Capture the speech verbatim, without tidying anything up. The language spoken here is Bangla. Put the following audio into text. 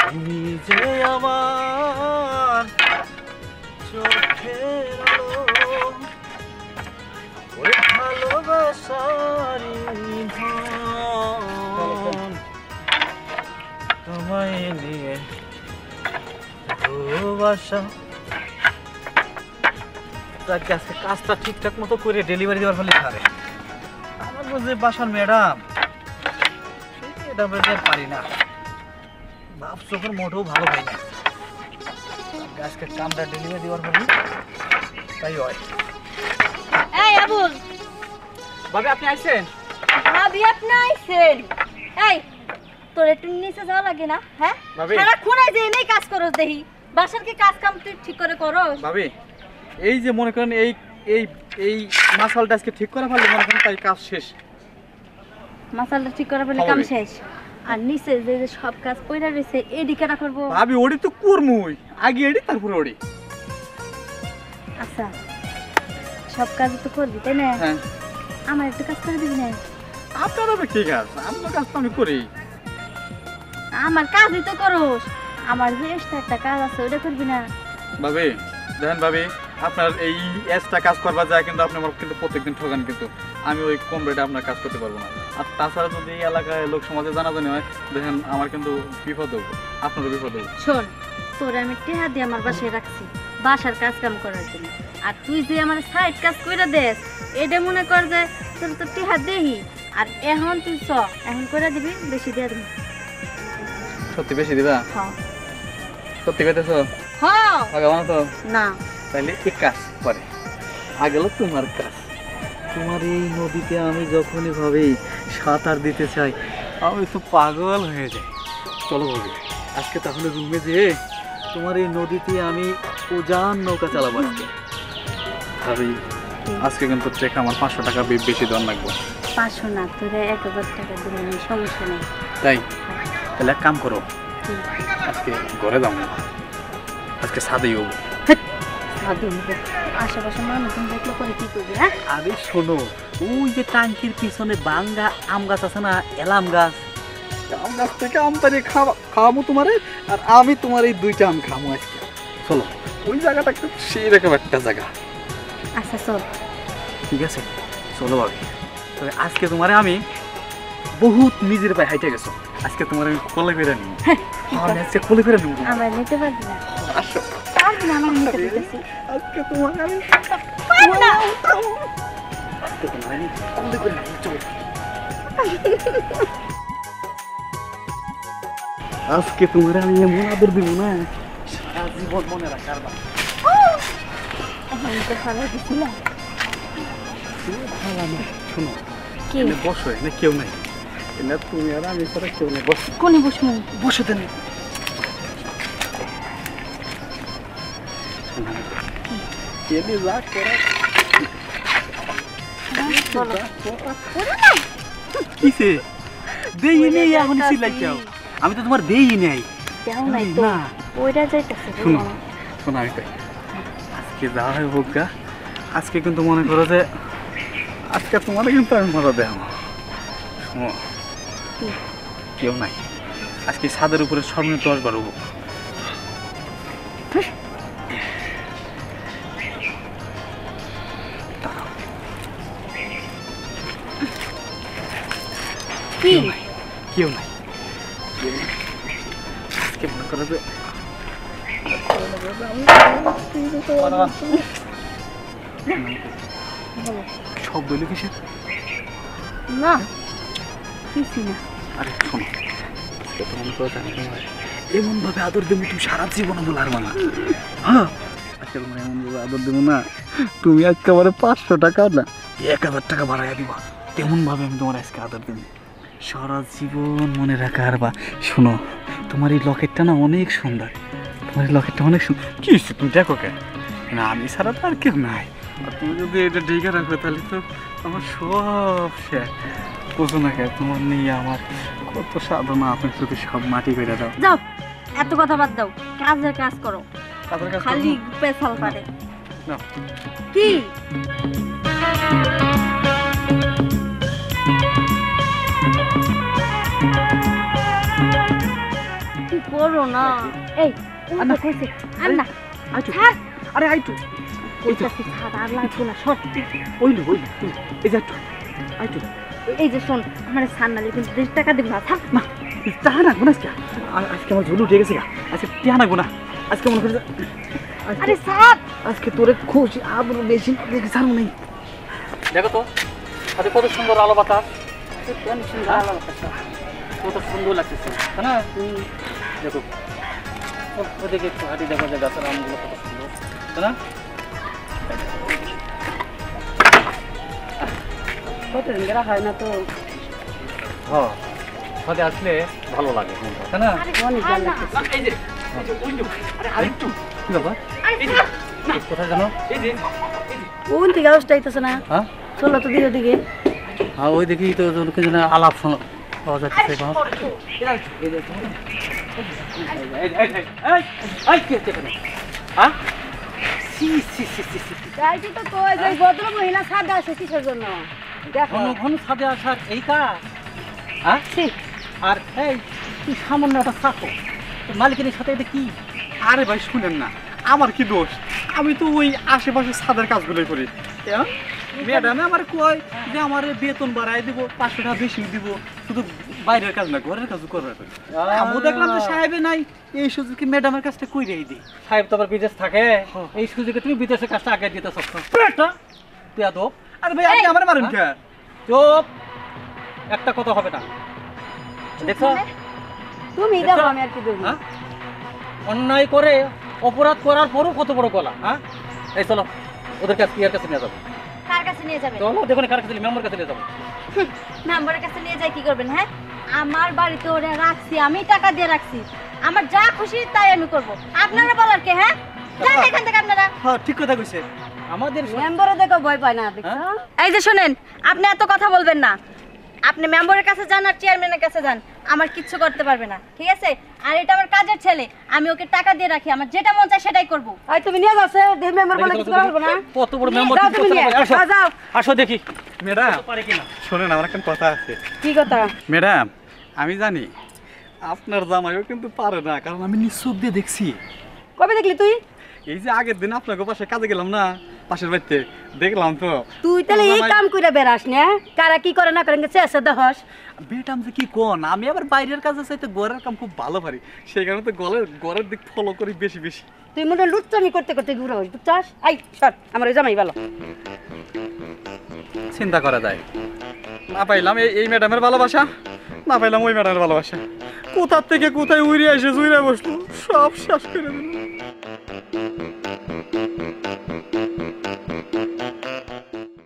তুমি যে আমার চোখের আলো, ওই ভালোবাসারই ধন, তোমায় নিয়ে ভালোবাসা। আজকে কাজটা ঠিকঠাক মতো করে ডেলিভারি দেওয়ার ফলে ছাড়ে আমার বুঝে বাসার ম্যাডাম, ম্যাডাম পারি না, বাপ চোখের মোটেও ভালো হয় না। আজকে কামটা ডেলিভারি দেওয়ার ফলে তাই হয়। এই আবুল, ভাবি আপনি আইছেন? ভাবি আপনি আইছেন? এই তোর একটু নিচে যাওয়া লাগে না? হ্যাঁ ভাবি, সারা খুনে যে নেই কাজ করস দেখি, বাসার কি কাজ কাম তুই ঠিক করে করস? ভাবি এই যে মনে করেন এই এই এই মাসালটা আজকে ঠিক করে ফেললে মনে করেন তাই কাজ শেষ। মাসালটা ঠিক করে ফেলে কাম শেষ, আর নিচে যে যে সব কাজ কইরা রইছে এডি কেটা করব? ভাবি ওডি তো করমুই, আগে এডি তারপর ওডি। আচ্ছা সব কাজ তো করবি তাই না? হ্যাঁ আমার একটু কাজ করে দিবি না? আপনার হবে ঠিক আছে, আমার কাজ তো আমি করি। আমার কাজই তো করস, আমার যে এক্সট্রা একটা কাজ আছে ওটা করবি না? ভাবি দেখেন ভাবি, আপনার এই এক্সট্রা কাজ করবা যায় কিন্তু আপনি আমার কিন্তু প্রত্যেকদিন ঠকান, কিন্তু আমি ওই কম রেটে আপনার কাজ করতে পারবো না। আর তাছাড়া যদি এই এলাকায় লোক সমাজে জানাজানি হয় দেখেন আমার কিন্তু বিপদ হবো, আপনারও বিপদ হবো। শোন, তোরে আমি টেহা দিয়ে আমার বাসায় রাখছি বাসার কাজ কাম করার জন্য, আর তুই যে আমার সাইড কাজ কইরা দেস এটা মনে কর যে তোর তো টেহা দেহি, আর এখন তুই চ এখন করে দিবি, বেশি দিয়ে দিবি। সত্যি বেশি দিবা? হ্যাঁ সত্যি কইতেছ? হ্যাঁ আগে বানা তো না তাহলে এক কাজ করে, আগে হলো তোমার কাজ। তোমার এই নদীতে আমি যখনই ভাবি সাঁতার দিতে চাই আমি তো পাগল হয়ে যাই। চলো ভাবি আজকে তাহলে রুমে যেয়ে তোমার এই নদীতে আমি উজান নৌকা চালাবো আজকে। ভাবি আজকে কিন্তু চেক আমার পাঁচশো টাকা বেশি দেওয়ার লাগবে। পাঁচশো না, তোরে এক হাজার টাকা দিলে সমস্যা নেই। তাই তাহলে এক কাম করো, আজকে ঘরে যাবো, আজকে ছাদেই হবো। আশেপাশে মানুষজন দেখলে পরে কি করবি? হ্যাঁ আরে শোনো, ওই যে টাঙ্কির পিছনে বাঙ্গা আম গাছ আছে না, এলাম গাছ, আম গাছ থেকে আম পাড়িয়ে খাওয়া খাওয়াবো তোমারে, আর আমি তোমার এই দুইটা আম খাবো আজকে। চলো ওই জায়গাটা একটু সেই রকম একটা জায়গা। আচ্ছা চল। ঠিক আছে চলো ভাবি, তবে আজকে তোমারে আমি বহুত নিজের পায়ে হাইটে গেছো, আজকে তোমার আমি কোলে ফেরে নিব। আমি আজকে কোলে ফেরে নিব। আমরা নিতে পারবি না? আসো পারবি না, আমার নিতে দিতেছি। আজকে তোমার আমি পারবি না। আজকে তোমার আমি কোলে করে নিব। চলো আজকে তোমার আমি এমন আদর দিব না সারা জীবন মনে রাখার বা। আমি তো ভালো দিছিলাম। ভালো না, শোনো কি বসো, এনে কেউ নাই, এনে তুমি আর আমি ছাড়া কেউ নেই। বসো কোনে বসবো? বসে দেন। এনে যা করা কিসে দেই নেই, এখন সিলাই যাও, আমি তো তোমার দেই নাই। দেও নাই তো, না ওইটা যাইতাছে। শোনো শোনো আমি কই আজকে যা হয় হোক গা, আজকে কিন্তু মনে করো যে আজকে তোমার কিন্তু আমি মজা দেবো। শোনো কেউ নাই, আজকে ছাদের উপরে সর্বনিম্ন দশ বার উঠবো। কি কেউ নাই, আজকে মনে করো যে শব্দ হইলো কিসের? না কিছু না। আরে শোনো আজকে তো মনে করো জানি তোমার এমন ভাবে আদর দেবো তুমি সারা জীবন বলে আর মানা। হ্যাঁ আজকে তোমার এমন ভাবে আদর দেবো না, তুমি আজকে আমার পাঁচশো টাকা না এক হাজার টাকা বাড়াইয়া দিবা, তেমন ভাবে আমি তোমার আজকে আদর দেবো সারা জীবন মনে রাখা। আর বা শোনো তোমার এই লকেটটা না অনেক সুন্দর, তোমার এই লকেটটা অনেক সুন্দর। কি তুমি দেখো কেন? না আমি ছাড়া তো আর কেউ নাই, আর তুমি যদি এটা ঢেকে রাখবে তাহলে তো আমার সব শেষ। বুঝো না কেন তোমার নিয়ে আমার কত সাধনা, আপনি যদি সব মাটি করে দাও। যাও এত কথা বাদ দাও, কাজের কাজ করো, কাজের কাজ খালি পেছাল পারে। না কি কি করো না এই আর না। কইছে আর না আইটু ছাড় আরে আইটু কইতাছি ছাড় আর লাগবো না সর ওইলো ওইলো এই যা আইটু এই যে শোন আমার সান্নালে কিন্তু দেড় টাকা দিব না থাক না টাকা রাখবো না আজকে আ- আজকে আমার ঝুলু উঠে গেছে গা আজকে টাকা রাখবো না আজকে মনে করি যে- আজকে- আরে ছাড় আজকে তোরে খুশি আবরু বেশি দেখে ছাড়বো নেই দেখো তো আজকে কত সুন্দর আলো বাতাস কত সুন্দর লাগতেছে তাই না দেখো ও- ওদিকে একটু হাঁটি দেখো যে গাছের আমগুলো কত সুন্দর তাই না কতদিন গেরা হয় না তো হ্যাঁ সাথে আসলে ভালো লাগে তাই না অনেক ভালো লাগছে এই যে এই যে ওই যে, আরে আরেকটু কি ব্যাপার এই যে, কোথায় জানো এই যে কোন থেকে আওয়াজটা আইতেছে না হ্যাঁ চলো তো দিকে দিকে হ্যাঁ ওই দেখি তো ওকে যেন আলাপ শোনা পাওয়া যাচ্ছে বাবা। এই যে, এই, এই, এই, এই, এই, কি হচ্ছে এখানে? হ্যাঁ? ছি, ছি, ছি, ছি, ছি। যাইছি তো কই যে ভদ্র মহিলা সাদা আছে কিসের জন্য দেখো ঘন ঘন ছাদে আসার এই কাজ হ্যাঁ ঠিক আর এই তুই সামান্য একটা চাকর তোর মালিকের সাথে এটা কি আরে ভাই শুনেন না আমার কি দোষ আমি তো ওই আশেপাশে ছাদের কাজগুলোই করি ম্যাডামে আমার কয় যে আমার বেতন বাড়াই দিব পাঁচশো টাকা বেশি দিব শুধু বাইরের কাজ না ঘরের কাজও করবে আমিও দেখলাম যে সাহেবে নাই এই সুযোগে ম্যাডামের কাজটা কইরাই দিই সাহেব তো আবার বিদেশ থাকে এই সুযোগে তুমি বিদেশের কাজটা আগে দিতে সক্ষম তুই এত আরে ভাই আপনি আমার মারেন কে চুপ একটা কথা হবে না দেখছো তুমি দেখো আমি আর কি দেবো হ্যাঁ অন্যায় করে অপরাধ করার পরও কত বড় গলা হ্যাঁ এই চলো ওদের কাছে ইয়ার কাছে নিয়ে যাবো কার কাছে নিয়ে যাবে চলো দেখুন কার কাছে মেম্বার কাছে নিয়ে যাবো মেম্বারের কাছে নিয়ে যাই কি করবেন হ্যাঁ আমার বাড়িতে ওরা রাখছি আমি টাকা দিয়ে রাখছি আমার যা খুশি তাই আমি করব আপনারা বলার কে হ্যাঁ যান এখান থেকে আপনারা হ্যাঁ ঠিক কথা কইছে আমাদের মেম্বারও দেখো ভয় পায় না দেখছো এই যে শুনেন আপনি এত কথা বলবেন না আপনি মেম্বারের কাছে যান আর চেয়ারম্যানের কাছে যান আমার কিচ্ছু করতে পারবে না ঠিক আছে আর এটা আমার কাজের ছেলে আমি ওকে টাকা দিয়ে রাখি আমার যেটা মন চায় সেটাই করব আই তুমি নিয়ে যাচ্ছে দেখ মেম্বার বলে কিছু করবো না কত বড় মেম্বার যাও তুমি নিয়ে আসো যাও, যাও আসো দেখি ম্যাডাম পারে কিনা শোনেন আমার একটা কথা আছে কি কথা ম্যাডাম আমি জানি আপনার জামাইও কিন্তু পারে না কারণ আমি নিঃসুখ দিয়ে দেখছি কবে দেখলি তুই এই যে আগের দিন আপনাকে পাশে কাজে গেলাম না পাশের বাড়িতে দেখলাম তো তুই তাহলে এই জামাই- কাম করে বেড়াস না কারা কি করে না করে চেষ্টা দহস বেটাম যে কি কোন আমি আবার বাইরের কাজে চাইতে ঘরের কাম খুব ভালো পারি সেই কারণে তো গলের ঘরের দিক ফলো করি বেশি বেশি তুই মনে হয় লুচ্চামি করতে করতে ঘুরে হস বুঝছাস আই সর আমার ওই জামাই ভালো চিন্তা করা যায় না পাইলাম এই এই ম্যাডামের ভালোবাসা না পাইলাম ওই ম্যাডামের ভালোবাসা কোথার থেকে কোথায় উড়ে এসে জুড়ে বসলো সব শেষ করে দিল